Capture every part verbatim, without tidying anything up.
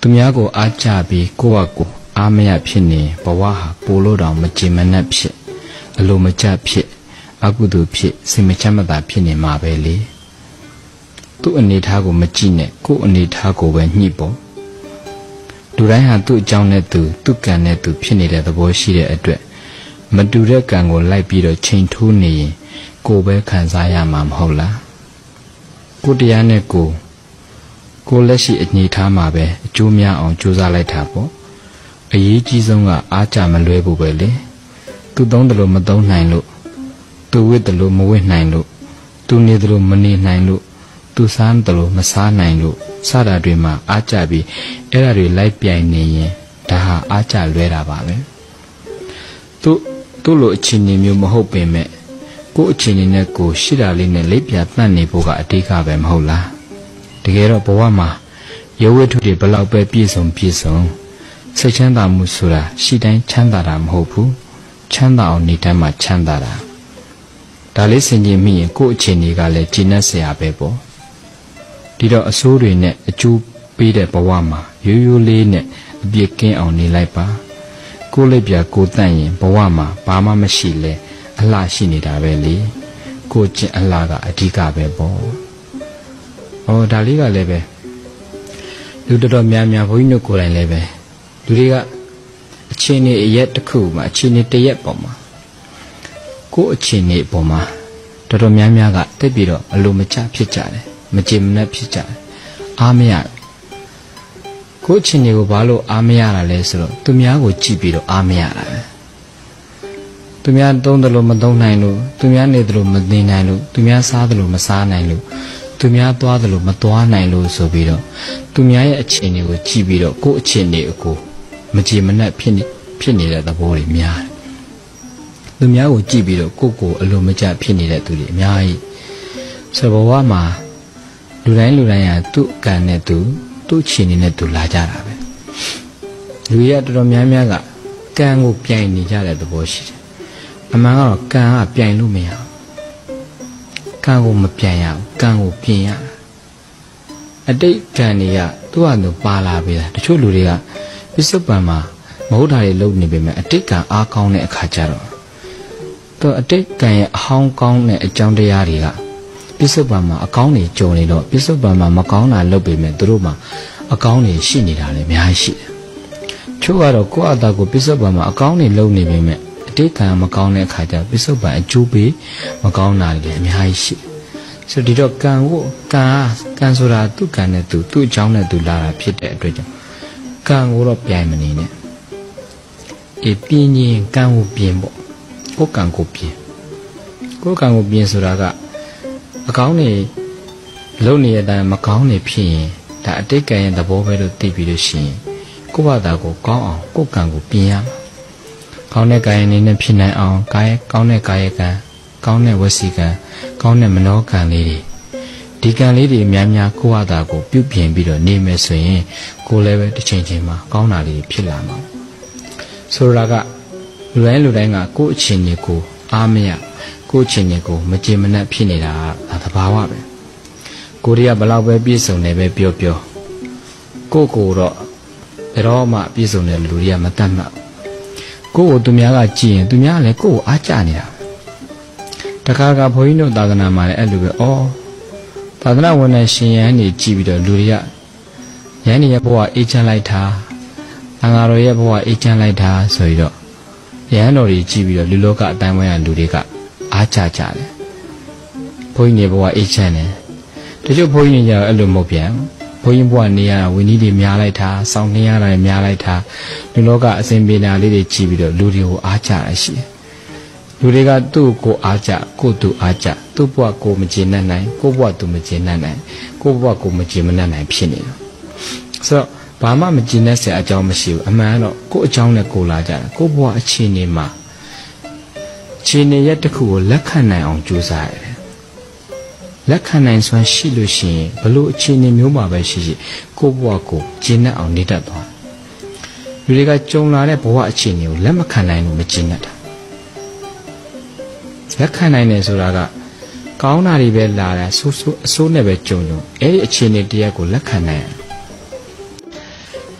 ตุมยาโกอาจาบีโกวาโกอาเมียพินีปวาหาปูโลดองมจิมันนับพิอโลมจับพิอากุดุพิสิมจามตาพินีมาเบลีตุอันนี้ท่าโกมจิเนกูอันนี้ท่าโกเวนิโบดูไรหาตุเจ้าเนตุตุกันเนตุพินีเดตโบชีเดอด้วยมาดูเรื่องการโกไล่ปีโดเชิงทุนีโกเบขันสายามามฮอละกูเดียเนกูကိုလက်ရှိအနေထားမှာပဲအကျိုးများအောင်ကြိုးစားလိုက်တာပေါ့အရေးကြီးဆုံးကအားကြမလွဲဘူးပဲလေသူသုံးတယ်လို့မသုံးနိုင်လို့သူဝတ်တယ်လို့မဝတ်နိုင်လို့သူနေတယ်လို့မနေနိုင်လို့သူစားတယ်လို့မစားနိုင်လို့စတာတွေမှာအားကြပြီးအဲ့ဒါတွေလိုက်ပြိုင်နေရင်ဒါဟာအားကြလွဲတာပါပဲသူသူ့လိုအခြေအနေမျိုးမဟုတ်ပင်မဲ့ကိုယ့်အခြေအနေနဲ့ကိုယ်ရှိတာလေးနဲ့လက်ပြတတ်နေဖို့ကအဓိကပဲမဟုတ်လားတကယ်တော့ဘဝမှာရုပ်ဝတ္ထုတွေဘလောက်ပဲပြည့်စုံပြည့်စုံစိတ်ချမ်းသာမှုဆိုတာရှိတိုင်းချမ်းသာတာမဟုတ်ဘူးချမ်းသာအောင်နေတိုင်းမှာချမ်းသာတာဒါလေးဆင်ခြင်မိရင်ကိုယ့်အခြေအနေကလည်းကျဉ်းနှက်စရာပဲပေါ့ဒီတော့အဆိုးတွေနဲ့အကျိုးပေးတဲ့ဘဝမှာရိုးရိုးလေးနဲ့အပြစ်ကင်းအောင်နေလိုက်ပါကိုယ်လက်ပြကိုယ်တန့်ရင်ဘဝမှာဘာမှမရှိလဲအလှရှိနေတာပဲလေကိုယ်ကျင့်အလှကအဓိကပဲပေါ့อ๋อဒါလေးကလည်းပဲလူတော်တော်များများဘုန်းကြီးတို့ကိုယ်တိုင်လည်းပဲလူတွေကအခြေအနေအရက်တစ်ခုမှာအခြေအနေတစ်ရက်ပေါ်မှာကိုယ့်အခြေအနေပေါ်မှာတော်တော်များများကတက်ပြီးတော့အလိုမကျဖြစ်ကြတယ်မကျေမနပ်ဖြစ်ကြတယ်အားမရကိုယ့်အခြေအနေကိုဘာလို့အားမရတာလဲဆိုတော့သူများကိုကြည့်ပြီးတော့အားမရတာပဲသူများသုံးတယ်လို့မသုံးနိုင်လို့သူများနေတယ်လို့မနေနိုင်လို့သူများစားတယ်လို့မစားနိုင်လို့သူများသွားတယ်လို့မသွားနိုင်လို့ဆိုပြီးတော့သူများရဲ့အခြေအနေကိုကြည့်ပြီးတော့ကိုယ့်အခြေအနေအကိုမကြည်မနှက်ဖြစ်နေဖြစ်နေတဲ့သဘောတွေများတယ်သူများကိုကြည့်ပြီးတော့ကိုယ့်ကိုအလိုမကျဖြစ်နေတဲ့သူတွေအများကြီးဆိုတော့ဘဝမှာလူတိုင်းလူတိုင်းဟာသူ့ကံနဲ့သူသူ့အခြေအနေနဲ့သူလာကြတာပဲလူရတော်တော်များများကကံကိုပြိုင်နေကြတဲ့သဘောရှိတယ်အမှန်ကတော့ကံကပြိုင်လို့မရဘူးကံကိုမပြန်ရဘူးကံကိုပြင်ရအတိတ်ကံတွေကသူ့ဟာသူပါလာပြီလားတချို့လူတွေကပစ္စုပန်မှာမဟုတ်တာတွေလုပ်နေပေမဲ့အတိတ်ကံအားကောင်းတဲ့အခါကျတော့သူအတိတ်ကံရဲ့အဟောင်းကောင်းတဲ့အကြောင်းတရားတွေကပစ္စုပန်မှာအကောင်းတွေကြုံနေတော့ပစ္စုပန်မှာမကောင်းတာလုပ်ပေမဲ့သူတို့မှာအကောင်းတွေရှိနေတာလည်းအများကြီးရှိတယ်ချို့ကတော့ကိုယ့်အတာကိုပစ္စုပန်မှာအကောင်းတွေလုပ်နေပေမဲ့အတိတ်ကံမကောင်းတဲ့အခါကျပစ္စုပန်အကျိုးပေးမကောင်းတာတွေအများကြီးရှိဆိုဒီတော့ကံကိုကံကံဆိုတာသူ့ကံနဲ့သူသူ့အကြောင်းနဲ့သူလာတာဖြစ်တဲ့အတွက်ကြောင့်ကံကိုတော့ပြိုင်မနေနဲ့အေးပြင်းရင်ကံကိုပြင်းပေါ့ကိုယ်ကံကိုပြင်းကိုယ်ကံကိုပြင်းဆိုတာကအကောင်းနေလုံနေတဲ့အတိုင်းမကောင်းနေဖြစ်ရင်ဒါအတိတ်ကံရဲ့သဘောပဲလို့သိပြီးလို့ရှိရင်ကိုယ့်ဘာသာကိုကောင်းအောင်ကိုယ်ကံကိုပြင်းရမှာကောင်းတဲ့ကာယအနေနဲ့ဖြစ်နိုင်အောင်ကာယကောင်းတဲ့ကာယကံကောင်းတဲ့ဝစီကံကောင်းတဲ့မနောကံလေးတွေဒီကံလေးတွေအများများကိုယ့်ဟာတာကိုပြုပြင်ပြီးတော့နေမယ်ဆိုရင်ကိုယ်လည်းပဲတစ်ချိန်ချိန်မှာကောင်းတာတွေဖြစ်လာမှာဆိုလိုတာကလူတိုင်းလူတိုင်းကကိုယ့်အခြေအနေကိုအားမရကိုယ့်အခြေအနေကိုမကျေမနပ်ဖြစ်နေတာကသဘာဝပဲကိုယ်တွေကဘလောက်ပဲပြည့်စုံနေပဲပြောပြောကိုယ့်ကိုယ်တော့ဘယ်တော့မှပြည့်စုံတဲ့လူတွေကမတတ်မှတ်ကိုယ့်ကိုသူများကကြည့်ရင်သူများလည်းကိုယ့်ကိုအားကျနေတာတခါကဘုန်းကြီးတို့သာသနာမှာလည်းအဲ့လိုပဲဩသာသနာဝန်ထမ်းရှင်ရန်နေကြည့်ပြီးတော့လူတွေကရန်နေရဲ့ဘဝအေးချမ်းလိုက်တာအငါတော်ရဲ့ဘဝအေးချမ်းလိုက်တာဆိုပြီးတော့ရန်တော်တွေကြည့်ပြီးတော့လူလောကအတိုင်းဝိုင်းရလူတွေကအားကျကြတယ်ဘုန်းကြီးတွေဘဝအေးချမ်းတယ်တချို့ဘုန်းကြီးတွေကျတော့အဲ့လိုမဟုတ်ပြန်ဘုန်းကြီးဘဝနေရတာဝင်းကြီးတွေများလိုက်တာစောင့်နေရတာများလိုက်တာလူလောကအစဉ်ပြေနာလေးတွေကြည့်ပြီးတော့လူတွေကိုအားကျရရှိတယ်လူတွေကသူ့ကိုအားကြကိုသူအားကြသူ့ဘဝကိုမကျေနပ်နိုင်ကိုဘဝသူမကျေနပ်နိုင်ကိုဘဝကိုမကျေမနပ်နိုင်ဖြစ်နေတယ်ဆိုတော့ဘာမှမကျေနပ်စရာအကြောင်းမရှိဘူးအမှန်တော့ကိုအကြောင်းနဲ့ကိုလာကြတာကိုဘဝအခြေအနေမှာအခြေအနေရက်တစ်ခုကိုလက်ခံနိုင်အောင်ကြိုးစားရတယ်လက်ခံနိုင်စွမ်းရှိလို့ရှိရင်ဘလို့အခြေအနေမျိုးမှာပဲရှိရှိကိုဘဝကိုကျေနပ်အောင်နေတတ်သွားလူတွေကကြုံလာတဲ့ဘဝအခြေအနေကိုလက်မခံနိုင်လို့မကျေနပ်တာလက်ခံနိုင်တယ်ဆိုတာကကောင်းတာတွေပဲလာတာဆိုးဆိုးအဆိုးနဲ့ပဲကြုံကြုံအဲ့ဒီအခြေအနေတရားကိုလက်ခံနိုင်တ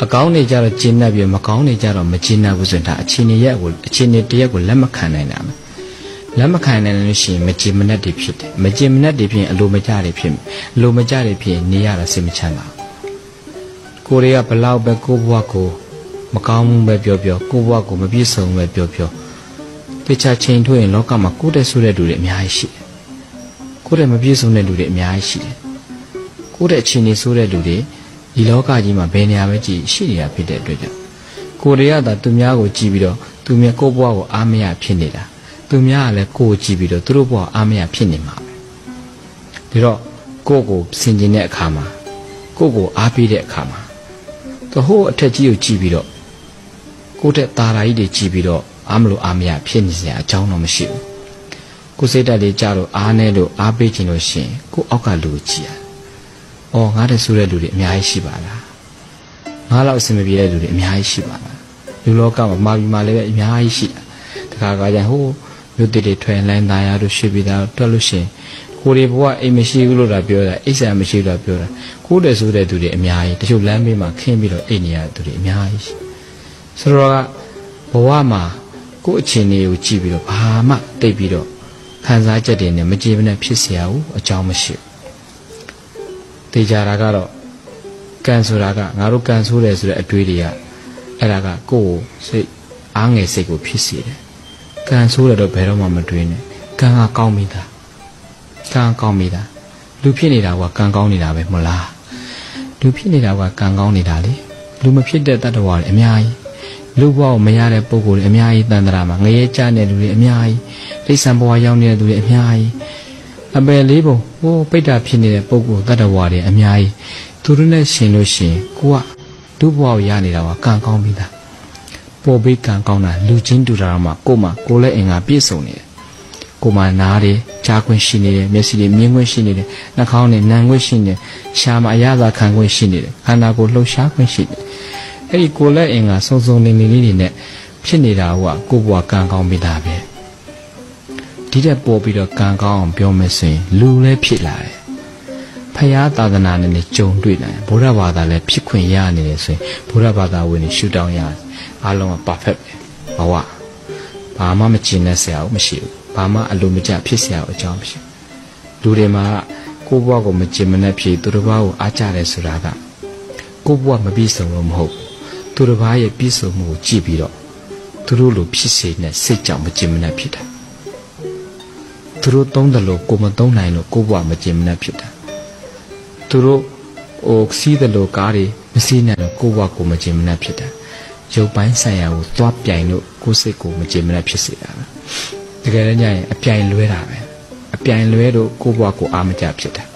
အကောင်းနေကြတော့ကျင်းနေပြီမကောင်းနေကြတော့မကျင်းနေဘူးဆိုရင်ဒါအခြေအနေရက်ကိုအခြေအနေတရက်ကိုလက်မခံနိုင်တာမယ်လက်မခံနိုင်လို့ရှိရင်မကြည်မနှက်တွေဖြစ်တယ်မကြည်မနှက်တွေဖြစ်ရင်အလိုမကျတွေဖြစ်မယ်အလိုမကျတွေဖြစ်ရင်နေရတာစိတ်မချမ်းသာကိုတွေကဘလောက်ပဲကိုဘွားကိုမကောင်းဘူးပဲပြောပြောကိုဘွားကိုမပြည့်စုံပဲပြောပြောတခြားချိန်ထွေးရင်လောကမှာကိုတဲ့ဆိုတဲ့လူတွေအများကြီးရှိတယ်ကိုတဲ့မပြည့်စုံတဲ့လူတွေအများကြီးရှိတယ်ကိုတဲ့အခြေအနေဆိုတဲ့လူတွေဒီလောကကြီးမှာဘယ်နေရာပဲကြည့်ရှိနေတာဖြစ်တဲ့အတွက်ကြောင့်ကိုတွေကသာသူများကိုကြည့်ပြီးတော့သူများကိုဘွားကိုအားမရဖြစ်နေတာသူများကလည်းကိုကိုကြည့်ပြီးတော့သူတို့ဘွားအားမရဖြစ်နေမှာပဲဒါတော့ကိုကိုစင်ကျင်တဲ့အခါမှာကိုကိုအားပေးတဲ့အခါမှာသူဟိုးအထက်ကြီးကိုကြည့်ပြီးတော့ကိုတဲ့ตาဓာကြီးတွေကြည့်ပြီးတော့အားမလို့အားမရဖြစ်နေစရာအကြောင်းတော့မရှိဘူးကိုစိတ်ဓာတ်လေးကြတော့အားနေလို့အားပေးခြင်းလို့ရှိရင်ကိုအောက်ကလူကိုကြည့်ရအော်ငါတဲ့ဆိုတဲ့လူတွေအများကြီးရှိပါလားငါလောက်အဆင်မပြေတဲ့လူတွေအများကြီးရှိပါလားလူလောကမှာမာပြီးမှလည်းပဲအများကြီးရှိတာတခါကကြဟိုမြို့တည်တွေထွင်လိုင်းသားရတို့ရှိပြီးသားတွက်လို့ရှိရင်ကိုရီဘဝအိမ်မရှိဘူးလို့သာပြောတာအိဆာမရှိလို့ပြောတာကိုတဲ့ဆိုတဲ့သူတွေအများကြီးတချို့လမ်းဘေးမှာခင်းပြီးတော့အိမ်နေရတဲ့သူတွေအများကြီးဆိုတော့ကဘဝမှာကိုယ့်အခြေအနေကိုကြည့်ပြီးတော့ဘာမှတိတ်ပြီးတော့ခံစားချက်တွေနဲ့မကြေမနက်ဖြစ်เสียဘူးအကြောင်းမရှိဘူးတေချာတာကတော့ကန်ဆိုတာကငါတို့ကန်ဆိုးတယ်ဆိုတဲ့အတွေးတွေကအဲ့ဒါကကိုယ့်ကိုစိတ်အားငယ်စိတ်ကိုဖြစ်စေတယ်ကန်ဆိုးတယ်တော့ဘယ်တော့မှမတွေးနဲ့ကန်ကကောင်းပြီသားကန်ကောင်းပြီသားလူဖြစ်နေတာကကန်ကောင်းနေတာပဲမဟုတ်လားလူဖြစ်နေတာကကန်ကောင်းနေတာလေလူမဖြစ်တဲ့တတ္တဝါတွေအများကြီးလူဘဝကိုမရတဲ့ပုံကိုယ်တွေအများကြီးတန်တရာမှာငရဲကြတဲ့လူတွေအများကြီးလိษံဘဝရောက်နေတဲ့လူတွေအများကြီးအပယ်လေးပုံဟိုပိဋ္ဌာဖြစ်နေတဲ့ပုံကိုယ်တတ္တဝါတွေအများကြီးသူတို့နဲ့ရှင်လို့ရှင်ကိုကလူဘဝကိုရနေတာကကံကောင်းပြီသားပေါ်ပြီးကံကောင်းတာလူချင်းတူတာမှကိုမှကိုလည်းအင်္ဂါပြည့်စုံနေတယ်ကိုမှနားတယ်ကြားခွင့်ရှိနေတယ်မျက်စိတွေမြင်ခွင့်ရှိနေတယ်နှာခေါင်းနဲ့နံခွင့်ရှိနေတယ်ရှားမအရသာခံခွင့်ရှိနေတယ်ခန္ဓာကိုယ်လှုပ်ရှားခွင့်ရှိတယ်အဲ့ဒီကိုလည်းအင်္ဂါစုံစုံလင်လင်လေးတွေနဲ့ဖြစ်နေတာကကိုဘွားကံကောင်းပြီသားပဲဒီတက်ပေါ်ပြီးတော့ကံကောင်းအောင်ပြောမယ်ဆိုရင်လူလည်းဖြစ်လာတယ်ဖယားသာသနာနဲ့ကြုံတွေ့တယ်ဘုရားဘာသာလည်းဖြစ်ခွင့်ရနေတယ်ဆိုရင်ဘုရားဘာသာဝင်ရှုတောင်းရအားလုံးက perfect ပဲဘဝဘာမှမကျင်တဲ့ဆရာဘူးမရှိဘူးဘာမှအလိုမကျဖြစ်ဆရာအကြောင်းမရှိလူတွေမှာကိုယ့်ဘဝကိုမကျင်မနဲ့ဖြစ်သူတစ်ပါးကိုအားကြတယ်ဆိုတာကကိုယ့်ဘဝမပြီးဆုံးလို့မဟုတ်သူတစ်ပါးရဲ့ပြီးဆုံးမှုကိုကြည့်ပြီးတော့သူတို့လိုဖြစ်စေတဲ့စိတ်ကြောင့်မကျင်မနဲ့ဖြစ်တာသူတို့သုံးတယ်လို့ကိုမသုံးနိုင်လို့ကိုယ့်ဘဝမကျင်မနဲ့ဖြစ်တာသူတို့ဟိုစီးတယ်လို့ကားတွေမစီးနိုင်တော့ကိုယ့်ဘဝကိုမကျင်မနဲ့ဖြစ်တာရုပ်ပိုင်းဆိုင်ရာကိုသွားပြိုင်လို့ကိုယ်စိတ်ကိုမကျင်မနဲ့ဖြစ်စေတာတကယ်လည်းညရင်အပြိုင်လွဲတာပဲအပြိုင်လွဲတော့ကိုယ့်ဘဝကိုအားမကျဖြစ်တာ